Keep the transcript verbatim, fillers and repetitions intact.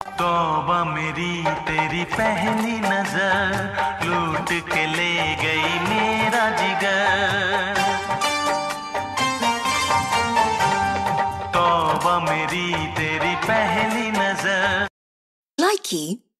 तौबा मेरी तेरी पहली नजर लूट के ले गई मेरा जिगर। तौबा मेरी तेरी पहली नजर। Likey